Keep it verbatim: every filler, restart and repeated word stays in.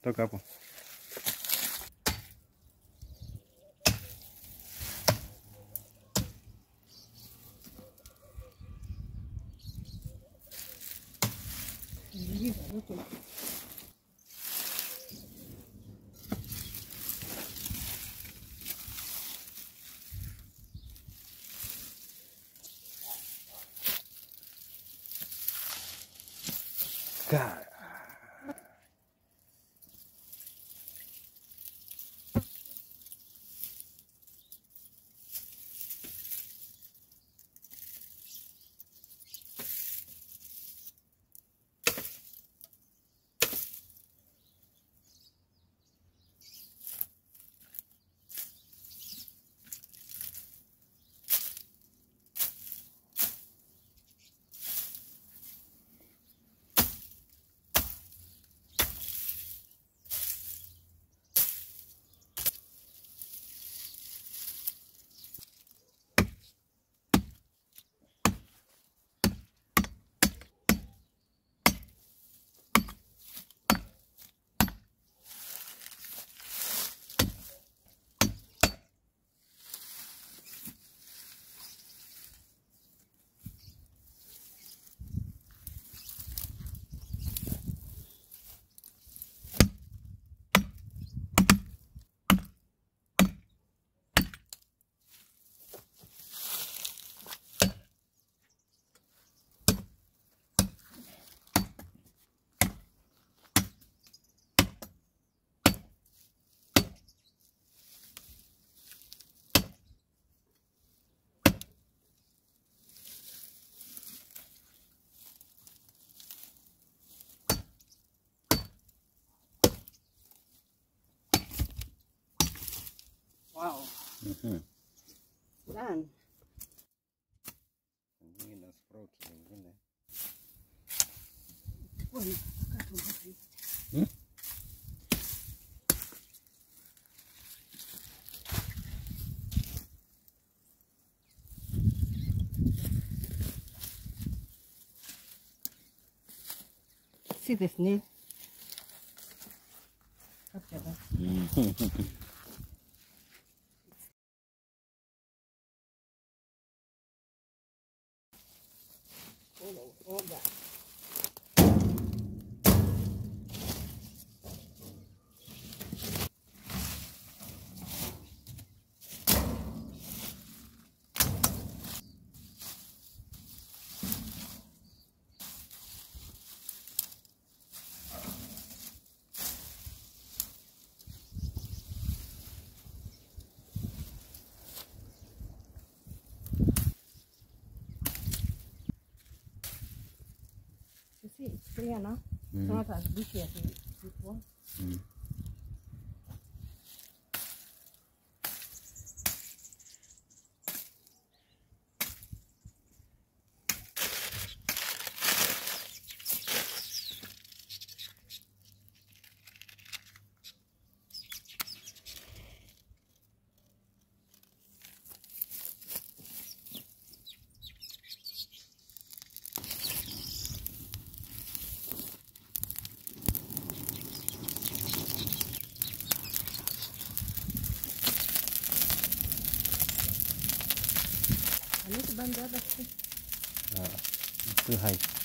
Toca po. God. Wow. Mhm. Done. Zingine na sprout zingine. Bueno, acá son así. Hmm? Sí, the snail. Capture that. All, all that. You see, it's clear now. Mm. It's not as bushy as it it was. Mm. I need to bend the other stick. Ah, too high.